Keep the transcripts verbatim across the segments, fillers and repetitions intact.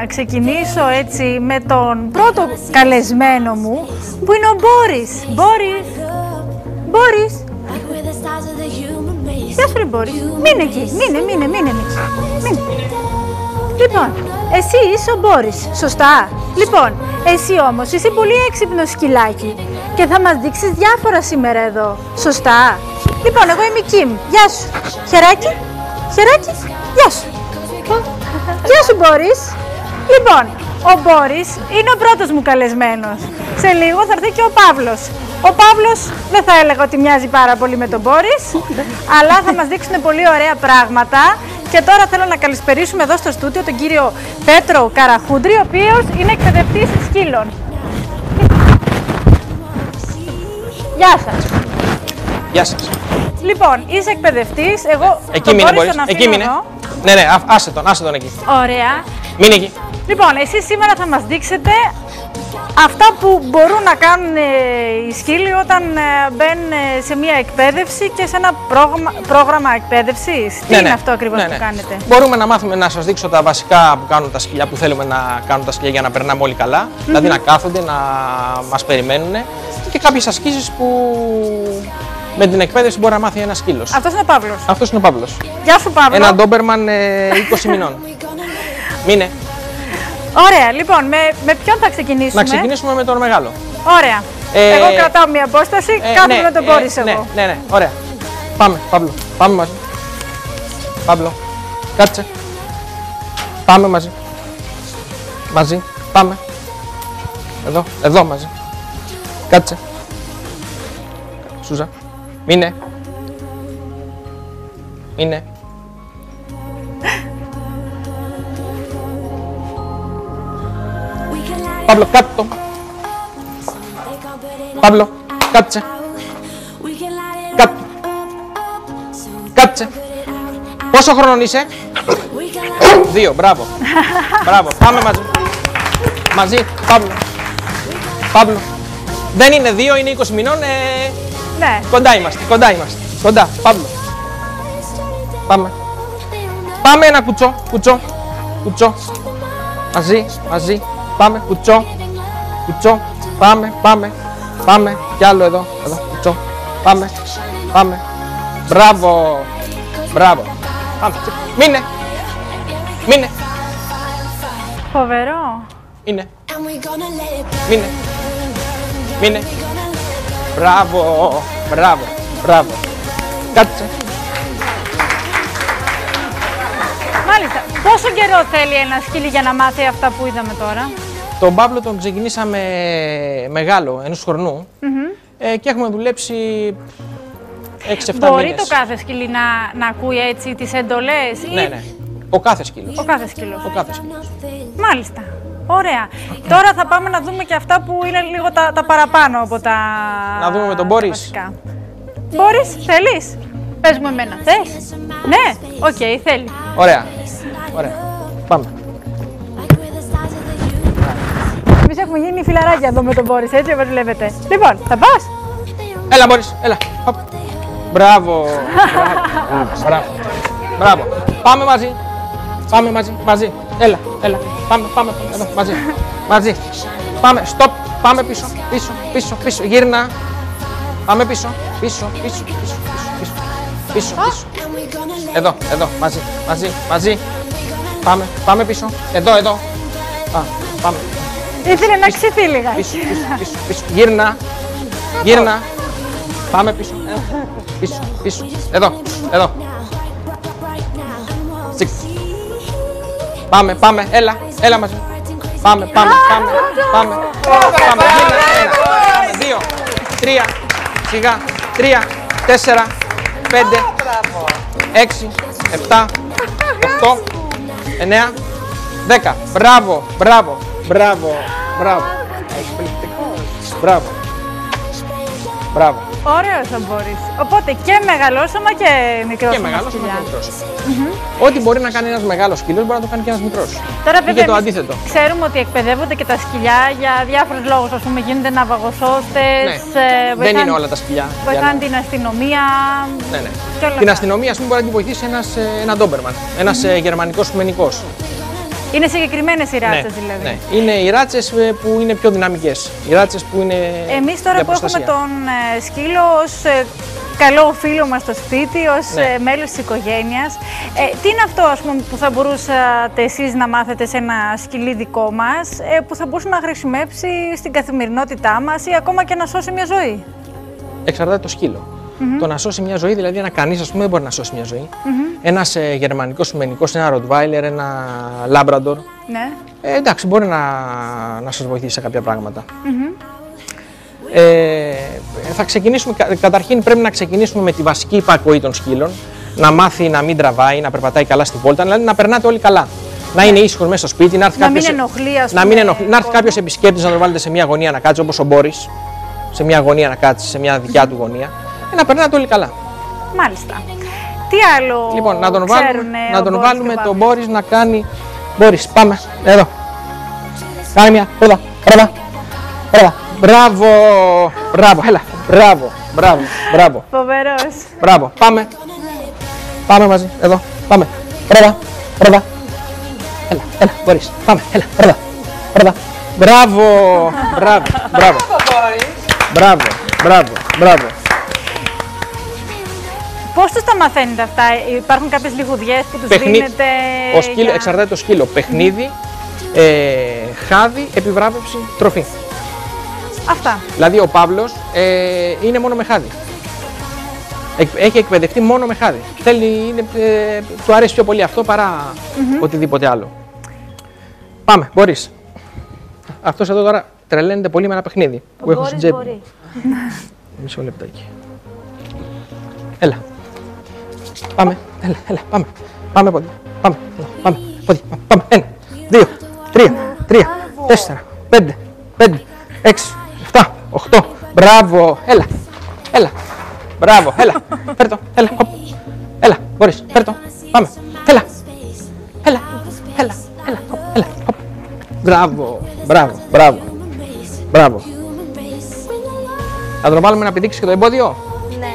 ξεκινήσω έτσι με τον πρώτο καλεσμένο μου, που είναι ο Μπόρις. Μπόρις, Μπόρις. Γεια σου ρε Μπόρις. Μείνε εκεί, μείνε, μείνε, μείνε, μείνε. Λοιπόν, εσύ είσαι ο Μπόρις, σωστά. Λοιπόν, εσύ όμως είσαι πολύ έξυπνο σκυλάκι και θα μας δείξεις διάφορα σήμερα εδώ, σωστά. Λοιπόν, εγώ είμαι η Κιμ. Γεια σου. Χεράκι, χεράκι, γεια σου. Γεια σου Μπόρις. Λοιπόν, ο Μπόρις είναι ο πρώτος μου καλεσμένος. Σε λίγο θα έρθει και ο Παύλος. Ο Παύλος δεν θα έλεγα ότι μοιάζει πάρα πολύ με τον Μπόρις, αλλά θα μας δείξουν πολύ ωραία πράγματα. Και τώρα θέλω να καλησπερίσουμε εδώ στο στούντιο τον κύριο Πέτρο Καραχούντρη, ο οποίος είναι εκπαιδευτής σκύλων. Γεια σας. Γεια σας. Λοιπόν, είσαι εκπαιδευτής, εγώ εκεί τον μείνε, Μπόρις τον εκεί μείνε. εδώ. Ναι, ναι, άσε τον, άσε τον εκεί. Ωραία. Μείνε εκεί. Λοιπόν, εσείς σήμερα θα μας δείξετε αυτά που μπορούν να κάνουν οι σκύλοι όταν μπαίνουν σε μια εκπαίδευση και σε ένα πρόγραμμα, πρόγραμμα εκπαίδευσης. Τι ναι, είναι ναι. αυτό ακριβώς ναι, που ναι. κάνετε? Μπορούμε να μάθουμε να σας δείξω τα βασικά που κάνουν τα σκυλιά, που θέλουμε να κάνουν τα σκυλιά για να περνάμε όλοι καλά. Mm-hmm. Δηλαδή να κάθονται, να μας περιμένουν και κάποιες ασκήσεις που με την εκπαίδευση μπορεί να μάθει ένα σκύλος. Αυτός είναι ο Παύλος. Αυτός είναι ο Παύλος. Γεια σου Παύλο. Ένα ντόμπερμαν είκοσι μηνών. Μείνε. Ωραία, λοιπόν, με, με ποιον θα ξεκινήσουμε? Να ξεκινήσουμε με τον μεγάλο. Ωραία. Ε, εγώ κρατάω μια απόσταση, ε, κάθομαι ναι, με τον ε, Μπόρις ναι, εγώ. Ναι, ναι, ωραία. Πάμε, Παύλο. Πάμε μαζί. Παύλο, κάτσε. Πάμε μαζί. Μαζί, πάμε. Εδώ, εδώ μαζί. Κάτσε. Σούζα. Μείνε. Μείνε. Παύλο, κάτω. Παύλο, κάτσε. Κάτω. Κάτσε. Πόσο χρόνο είσαι? Δύο, μπράβο. Μπράβο, πάμε μαζί. Μαζί, Παύλο. Παύλο. Δεν είναι δύο, είναι είκοσι μηνών. Ε... Ναι. Κοντά είμαστε, κοντά είμαστε. Κοντά, Παύλο. Πάμε. Πάμε ένα κουτσό, κουτσό, κουτσό. Μαζί, μαζί. Πάμε, κουτσό, κουτσό. Πάμε, πάμε, πάμε. Κι άλλο εδώ, εδώ, κουτσό. Πάμε, πάμε. Μπράβο, μπράβο. Πάμε, μείνε, μείνε. Φοβερό. Μείνε, μείνε, μείνε. Μπράβο, μπράβο, μπράβο. Κάτσε. Μάλιστα. Πόσο καιρό θέλει ένα σκύλι για να μάθει αυτά που είδαμε τώρα? Τον Παύλο τον ξεκινήσαμε μεγάλο, ενός χρονού, Mm-hmm. ε, και έχουμε δουλέψει έξι εφτά Μπορεί μήνες. το κάθε σκύλι να, να ακούει έτσι τις εντολές? Ναι, ή... ναι. Ο κάθε σκύλος. Ο κάθε σκύλος. Ο κάθε σκύλος. Μάλιστα. Ωραία. Τώρα θα πάμε να δούμε και αυτά που είναι λίγο τα, τα παραπάνω από τα... Να δούμε με τον Μπόρις. Μπόρις, θέλεις? Πες μου εμένα. Θες? Ναι. Οκ, okay, θέλει. Ωραία. Ωραία. Πάμε. Εμείς έχουμε γίνει φιλαράκια εδώ με τον Μπόρις, έτσι όπως βλέπετε. Λοιπόν, θα πας? Έλα Μπόρις, έλα. Χοπ. Μπράβο. Μπράβο. Μπράβο. Μπράβο. Πάμε μαζί. Πάμε μαζί. Μαζί. Έλα, έλα. Πάμε, πάμε. Εδώ, μαζί. Μαζί. Πάμε. Στοπ. Πάμε πίσω. Πίσω, πίσω, πίσω. Γύρνα. Πάμε πίσω. Πίσω, πίσω, πίσω, πίσω. Πίσω, πίσω. Εδώ, εδώ. Μαζί, μαζί, μαζί. Πάμε, πάμε πίσω. Εδώ, εδώ. Α, πάμε. Ήθελε να ξυθεί λίγα. Πίσω, πίσω, πίσω, πίσω. Γύρνα. Γύρνα. Πάμε πίσω. Πίσω, πίσω. Εδώ, εδώ. Σικ. Πάμε, πάμε. Έλα, έλα μαζί. Πάμε, πάμε, πάμε, πάμε. Πάμε, γύρνα. Ένα, πάμε. Δύο, τρία. Σιγά. Τρία, τέσσερα, πέντε, έξι, επτά, οκτώ, εννέα, δέκα. Μπράβο, μπράβο, μπράβο, μπράβο. Μπράβο. Μπράβο. Ωραίος ο Μπόρις. Οπότε και μεγαλόσωμα και μικρός. Και μεγάλος και μικρός. Mm-hmm. Ό,τι μπορεί να κάνει ένας μεγάλος σκύλος μπορεί να το κάνει και ένας μικρός. Τώρα ή βέβαια και το αντίθετο. Ξέρουμε ότι εκπαιδεύονται και τα σκυλιά για διάφορους λόγους. Ας πούμε γίνονται ναυαγοσώστες. Ναι. Ε, Δεν είναι όλα τα σκυλιά. Βοηθάνε την αστυνομία. Ναι, ναι. Και όλα την αυτά. αστυνομία ας πούμε, μπορεί να την βοηθήσει ένας, ένα ντόμπερμαν. Ένας mm-hmm. γερμανικός ποιμενικός. Είναι συγκεκριμένες οι ράτσες ναι, δηλαδή. Ναι. Είναι οι ράτσες που είναι πιο δυναμικές. Οι ράτσες που είναι. Εμείς τώρα που έχουμε τον ε, σκύλο ως ε, καλό φίλο μας στο σπίτι, ως ναι. ε, μέλος της οικογένειας, ε, τι είναι αυτό ας πούμε, που θα μπορούσατε εσείς να μάθετε σε ένα σκυλί δικό μας, ε, που θα μπορούσε να χρησιμεύσει στην καθημερινότητά μας ή ακόμα και να σώσει μια ζωή? Εξαρτάται το σκύλο. Mm-hmm. Το να σώσει μια ζωή, δηλαδή ένα κανείς, ας πούμε, δεν μπορεί να σώσει μια ζωή. Mm-hmm. Ένας ε, γερμανικός σουμενικός, ένα ροτβάιλερ, ένα λάμπραντορ. Ναι. Ε, εντάξει, μπορεί να, να σας βοηθήσει σε κάποια πράγματα. Mm-hmm. Ε, θα ξεκινήσουμε, καταρχήν πρέπει να ξεκινήσουμε με τη βασική υπακοή των σκύλων. Να μάθει να μην τραβάει, να περπατάει καλά στη βόλτα, δηλαδή να περνάτε όλοι καλά. Να είναι ήσυχος μέσα στο σπίτι, να έρθει να κάποιος, μην ενοχλεί, ας να μην ενοχλεί, να έρθει κάποιος επισκέπτης να τον βάλετε σε μια γωνία να κάτσει, όπως ο Μπόρις. Σε μια γωνία να κάτσει, σε μια δικιά του γωνία. Και να περνάτε όλοι καλά. Μάλιστα. Τι άλλο Λοιπόν, να τον ξέρουνε βάλουμε, να τον Μπόρις βάλουμε τον Μπόρις να κάνει. Μπόρις, πάμε, εδώ. Κάνε μια, εδώ, εδώ, εδώ. Μπράβο, μπράβο, έλα, μπράβο, μπράβο, μπράβο. Φοβερός. Μπράβο, πάμε. Πάμε μαζί, εδώ, πάμε. Μπράβο, μπράβο. Έλα, έλα, Μπόρις, πάμε, έλα, μπράβο, μπράβο. Μπράβο, μπράβο, μπράβο. Μπράβο, μπράβο, μπράβο. Πώς τους τα μαθαίνετε αυτά, υπάρχουν κάποιες λιγουδιές που τους Παιχνί... δίνετε? Ο σκύλο, για... Εξαρτάται το σκύλο. Παιχνίδι, ε, χάδι, επιβράβευση, τροφή. Αυτά. Δηλαδή ο Παύλος ε, είναι μόνο με χάδι. Έχει εκπαιδευτεί μόνο με χάδι. Θέλει, είναι, ε, του αρέσει πιο πολύ αυτό παρά mm-hmm. οτιδήποτε άλλο. Πάμε, μπορείς. Αυτός εδώ τώρα τρελαίνεται πολύ με ένα παιχνίδι Ο που έχω στην τσέπη. Μπορεί. Μισό λεπτάκι. Έλα. Πάμε, έλα, έλα, πάμε. Πάμε πόδι. Πάμε, έλα, πάμε, πόδι. Πάμε, ένα, δύο, τρία, τρία, τέσσερα, πέντε, πέντε, έξι, εφτά, οχτώ. Μπράβο, έλα, έλα. Μπράβο, έλα, φέρ' το, έλα, χοπ. Έλα, μπορείς, φέρ' το, πάμε, έλα. Έλα, έλα, έλα, χοπ, έλα, χοπ. Μπράβο, μπράβο, μπράβο, μπράβο. Θα τον βάλουμε να πηδήξει και το εμπόδιο. Ναι.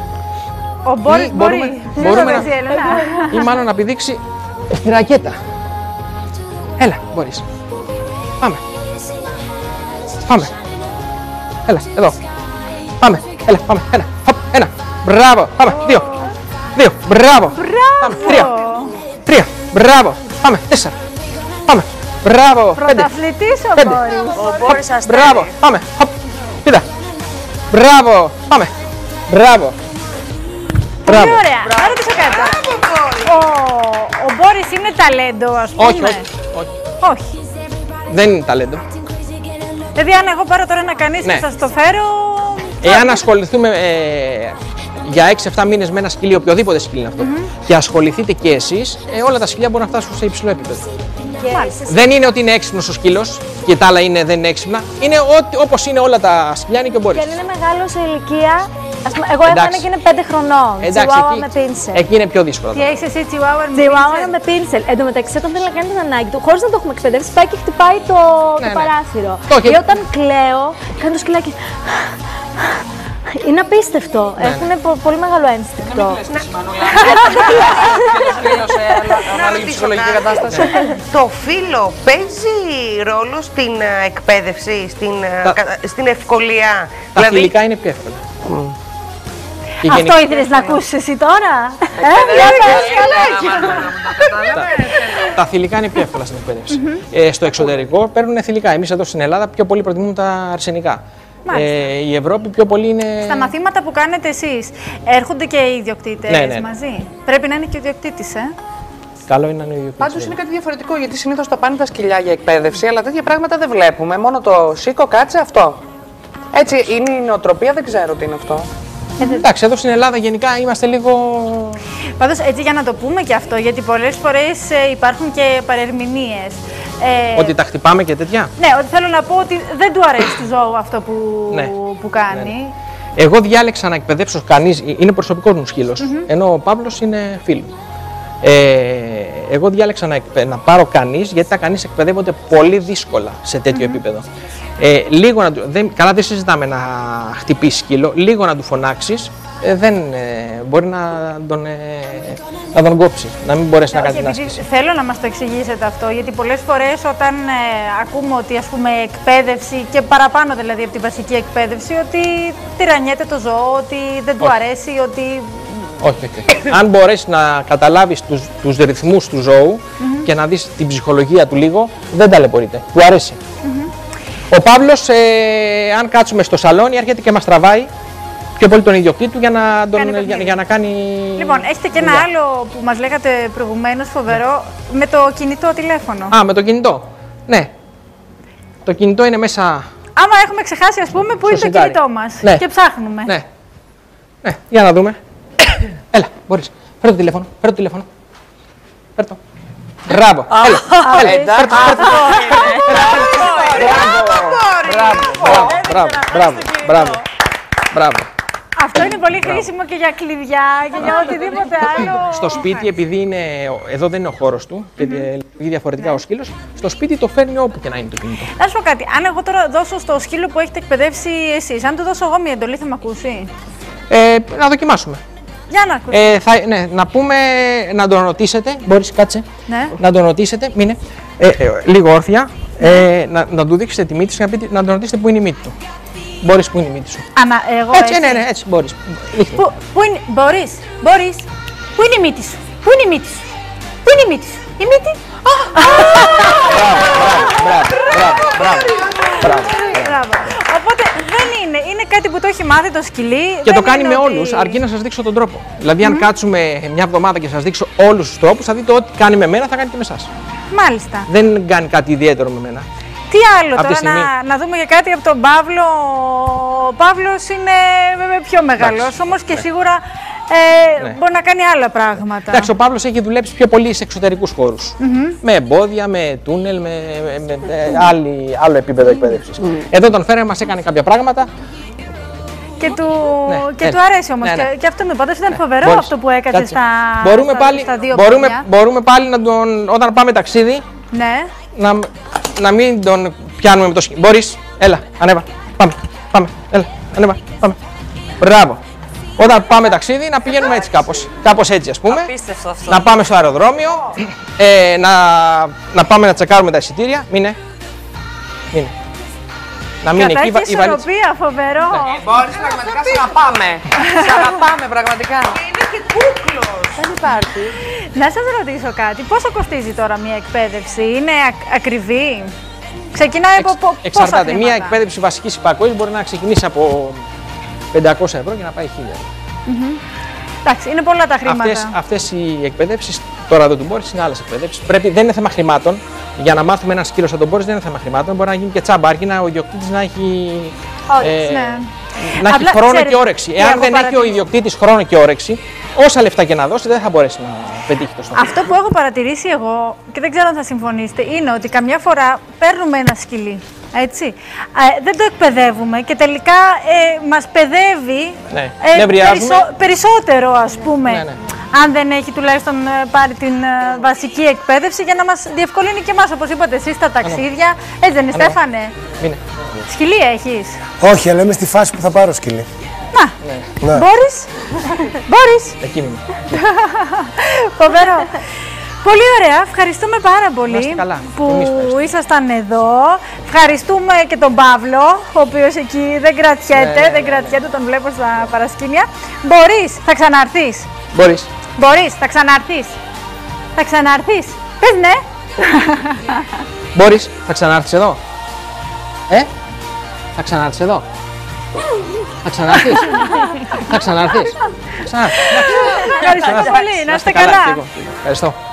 Ο Μπόρις Ή μπορεί. μπορούμε, μπορούμε να, ή μάλλον να πηδήξει τη ρακέτα. Έλα, μπορείς. Πάμε. Πάμε. Έλα, εδώ. Πάμε, έλα, πάμε, ένα, χοπ, ένα. Μπράβο, πάμε, δύο. Δύο, μπράβο. Πάμε, τρία. Τρία, μπράβο. Πάμε, τέσσερα. Πάμε, μπράβο. Πέντε. Πρωταθλητής ο Πέντε. Μπόρις. Ο Μπόρις αστέρι. Μπράβο, πάμε, χοπ. Πήδα. Μπράβο, πάμε. Μπράβο. Πολύ Μπράβο. ωραία. Να ρωτήσω κάτι τώρα. Ο, ο Μπόρις είναι ταλέντο, ας πούμε? Όχι, όχι, όχι. Όχι. Δεν είναι ταλέντο. Δηλαδή, αν εγώ πάρω τώρα ένα κανείς Ναι. και σας το φέρω... Εάν ασχοληθούμε ε, για έξι εφτά μήνες με ένα σκυλί, οποιοδήποτε σκυλί είναι αυτό, mm-hmm. και ασχοληθείτε και εσείς, ε, όλα τα σκυλιά μπορούν να φτάσουν σε υψηλό επίπεδο. Μάλιστα. Δεν είναι ότι είναι έξυπνος ο σκύλος και τα άλλα είναι, δεν είναι έξυπνα. Είναι ότι, όπως είναι όλα τα σκυλιά, είναι και ο Μπόρις. Και αν είναι μεγάλο σε ηλικία, ας πούμε, εγώ έχω Εντάξει. ένα και είναι πέντε χρονών. Εντάξει, Τσιουάουα εκεί, με πίνσελ. εκεί είναι πιο δύσκολο. Τι έχεις εσύ, Τσιουάουα με Τσιουάουα πίνσελ? με πίνσελ. Εν τω μεταξύ, όταν θέλει να κάνει την ανάγκη του, χωρίς να το έχουμε εκπαιδεύσει, πάει και χτυπάει το, Ναι, το ναι. παράθυρο. Το Ή έχει- όταν κλαίω, κάνει το σκυλάκι. Είναι απίστευτο. Ναι, Έχουν πο- πολύ μεγάλο ένστικτο. Να ρωτήσω κάτι. Το φύλο παίζει ρόλο στην ε, εκπαίδευση, στην, ε, Τα- κα- στην ευκολία. Τα θηλυκά είναι πιο εύκολα. Και Αυτό γενικά- ήθελες να ακούσεις εσύ τώρα? Ε, για πες. Τα θηλυκά είναι πιο εύκολα στην εκπαίδευση. Ε, στο εξωτερικό παίρνουν θηλυκά. Εμείς εδώ στην Ελλάδα πιο πολύ προτιμούμε τα αρσενικά. Μάλιστα. Ε, η Ευρώπη πιο πολύ είναι. Στα μαθήματα που κάνετε εσείς, έρχονται και οι ιδιοκτήτες Ναι, ναι. μαζί? Πρέπει να είναι και ο ιδιοκτήτης, ε? Καλό είναι να είναι ο ιδιοκτήτης. Πάντως είναι κάτι διαφορετικό γιατί συνήθως τα πάνε τα σκυλιά για εκπαίδευση, αλλά τέτοια πράγματα δεν βλέπουμε. Μόνο το σήκω, κάτσε αυτό. Έτσι είναι η νοοτροπία, δεν ξέρω τι είναι αυτό. Εντάξει, εδώ στην Ελλάδα γενικά είμαστε λίγο. Πάντως, έτσι για να το πούμε και αυτό, γιατί πολλές φορές ε, υπάρχουν και παρερμηνίες. Ε, Ότι τα χτυπάμε και τέτοια. Ναι, ότι θέλω να πω ότι δεν του αρέσει του ζώου αυτό που, Ναι. που κάνει. Ναι, ναι. Εγώ διάλεξα να εκπαιδεύσω κανείς, είναι προσωπικός μου σκύλος, ενώ ο Παύλος είναι φίλου. Ε, εγώ διάλεξα να, εκπαι- να πάρω κανείς, γιατί τα κανείς εκπαιδεύονται πολύ δύσκολα σε τέτοιο επίπεδο. Ε, λίγο να του, δεν, καλά δεν συζητάμε να χτυπήσει σκύλο, λίγο να του φωνάξεις ε, δεν ε, μπορεί να τον, ε, να τον κόψει, να μην μπορέσει να κάνει την άσκηση. Θέλω να μας το εξηγήσετε αυτό, γιατί πολλές φορές όταν ε, ακούμε ότι ας πούμε εκπαίδευση και παραπάνω δηλαδή από τη βασική εκπαίδευση, ότι τυραννιέται το ζώο, ότι δεν του όχι. αρέσει, ότι... Όχι, όχι. Αν μπορέσει να καταλάβεις τους, τους ρυθμούς του ζώου mm-hmm. και να δεις την ψυχολογία του λίγο, δεν ταλαιπωρείται, του αρέσει. Mm-hmm. Ο Παύλος, ε, αν κάτσουμε στο σαλόνι, έρχεται και μας τραβάει πιο πολύ τον ιδιοκτήτη του για να, τον, κάνει για, για να κάνει. Λοιπόν, έχετε και ένα άλλο που μας λέγατε προηγουμένως, φοβερό, ναι. με το κινητό τηλέφωνο. Α, με το κινητό. Ναι. Το κινητό είναι μέσα. Άμα έχουμε ξεχάσει, ας πούμε, που είναι το κινητό μας ναι. και ψάχνουμε. Ναι. Ναι, για να δούμε. Έλα, μπορείς. Φέρ το τηλέφωνο. Φέρ το τηλέφωνο. Φέρ το. Μπράβο. Έλα. Έλα. Φέρ το. Μπράβο. Μπράβο. Μπράβο. Μπράβο. Μπράβο. Αυτό είναι πολύ χρήσιμο και για κλειδιά και για οτιδήποτε άλλο. Στο σπίτι, επειδή είναι, εδώ δεν είναι ο χώρος του και λειτουργεί διαφορετικά ο σκύλος, στο σπίτι το φέρνει όπου και να είναι το κινητό. Να σου πω κάτι. Αν εγώ τώρα δώσω στο σκύλο που έχετε εκπαιδεύσει εσείς, αν του δώσω εγώ μια εντολή, θα με ακούσει? Ε, να δοκιμάσουμε. Για να ακούσει. Ε, θα, ναι, να πούμε, να τον ρωτήσετε. Μπορείς, κάτσε. Ναι. Να τον ρωτήσετε. Μείνε. Ε, ε, λίγο όρθια. Ε, να, να του δείξετε τη μύτη σου και να, πείτε, να τον ρωτήσετε πού είναι η μύτη του. Μπορείς, πού είναι η μύτη σου. Ανα, εγώ έτσι, έτσι. ναι, ναι, έτσι μπορείς. Πού, πού είναι, μπορείς, μπορείς. Πού είναι η μύτη σου. Πού είναι η μύτη σου. Πού είναι η μύτη σου. Η μύτη. Μπράβο, μπράβο, μπράβο, μπράβο. Μπράβο. Οπότε δεν είναι, είναι κάτι που το έχει μάθει το σκυλί. Και το κάνει με ότι... όλους, αρκεί να σας δείξω τον τρόπο. Δηλαδή, αν mm-hmm. κάτσουμε μια εβδομάδα και σας δείξω όλους τους τρόπους, θα δείτε ό,τι κάνει με μένα θα κάνει και με εσάς. Μάλιστα. Δεν κάνει κάτι ιδιαίτερο με μένα. Τι άλλο τώρα, να, να δούμε για κάτι από τον Παύλο. Ο Παύλος είναι πιο μεγάλος, όμως και ναι. σίγουρα ε, ναι. μπορεί να κάνει άλλα πράγματα. Εντάξει, ο Παύλος έχει δουλέψει πιο πολύ σε εξωτερικούς χώρους. Mm-hmm. Με εμπόδια, με τούνελ, με, με, με άλλη, άλλο επίπεδο εκπαίδευσης. Mm-hmm. Εδώ τον φέραμε, μας έκανε κάποια πράγματα. Και του, ναι, και ναι, του αρέσει όμως. Ναι, ναι. Και, και αυτό με πάντως ήταν ναι, φοβερό μπορείς, αυτό που έκατσε στα, μπορούμε στα, πάλι, στα δύο μπορούμε, μπορούμε πάλι να τον, όταν πάμε ταξίδι, ναι. να, να μην τον πιάνουμε με το σκι. Μπορείς, έλα, ανέβα, πάμε, πάμε, έλα, ανέβα, πάμε. Μπράβο. Όταν πάμε ταξίδι να πηγαίνουμε έτσι κάπως, κάπως έτσι ας πούμε. Απίστευτο αυτό. Να πάμε στο αεροδρόμιο, ε, να, να πάμε να τσεκάρουμε τα εισιτήρια. Μείνε. Μείνε. Να μείνει εκεί η βαλίτσα. Ισορροπία, φοβερό. Ναι. Μπορείς πραγματικά σε αγαπάμε. Σε αγαπάμε πραγματικά. Είναι και κούκλος. Δεν υπάρχει. Να σας ρωτήσω κάτι. Πόσο κοστίζει τώρα μια εκπαίδευση, είναι ακ- ακριβή? Ξεκινάει από πόσα χρήματα? Εξαρτάται. Μια εκπαίδευση βασικής υπακοής μπορεί να ξεκινήσει από πεντακόσια ευρώ και να πάει χίλια ευρώ. Mm-hmm. Εντάξει, είναι πολλά τα χρήματα. Αυτές, αυτές οι εκπαιδεύσεις, τώρα εδώ του Μπόρις, είναι άλλες εκπαιδεύσεις. Πρέπει, δεν είναι θέμα χρημάτων. Για να μάθουμε έναν σκύλο σαν τον Μπόρις δεν είναι θέμα χρημάτων. Μπορεί να γίνει και τσάμπα, αρκεί να ο ιδιοκτήτης να έχει, ε, ναι. να έχει Απλά, χρόνο ξέρετε, και όρεξη. Εάν δεν παρατηρήσει... έχει ο ιδιοκτήτης χρόνο και όρεξη, όσα λεφτά και να δώσει δεν θα μπορέσει να πετύχει το στόχο. Αυτό που έχω παρατηρήσει εγώ, και δεν ξέρω αν θα συμφωνήσετε, είναι ότι καμιά φορά παίρνουμε ένα σκυλί. Έτσι. Ε, δεν το εκπαιδεύουμε και τελικά ε, μας παιδεύει ναι. ε, περισσο, περισσότερο, ας πούμε, ναι, ναι. αν δεν έχει τουλάχιστον ε, πάρει την ε, βασική εκπαίδευση για να μας διευκολύνει και εμάς, όπως είπατε εσείς, στα ταξίδια. Έτσι δεν είναι, Στέφανε? Μείνε. Σκυλί έχεις? Όχι, αλλά είμαι στη φάση που θα πάρω σκυλί. Να, ναι. Μπορείς? Μπορείς? Εκεί είμαι. Φοβερό. Πολύ ωραία, ευχαριστούμε πάρα πολύ καλά. που ήσασταν εδώ. Ευχαριστούμε και τον Παύλο, ο οποίος εκεί δεν κρατιέται, ναι, δεν κρατιέται, τον βλέπω στα παρασκήνια. Μπορείς, θα ξαναρθείς. Μπορείς. Μπορείς, θα ξαναρθείς. Θα ξαναρθείς. Πες ναι. Μπορείς, θα ξανάρθεις εδώ. Ε, θα ξανάρθεις εδώ. Θα ξανάρθεις. Θα ξανάρθεις. Ευχαριστώ πολύ, να είστε καλά. Ευχαριστώ.